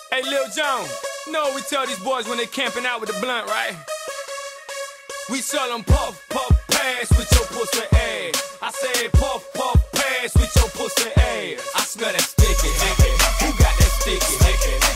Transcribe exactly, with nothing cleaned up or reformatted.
Hey, Lil Jon, you know what we tell these boys when they camping out with the blunt, right? We tell them puff, puff, pass with your pussy ass. I say puff, puff, pass with your pussy ass. I smell that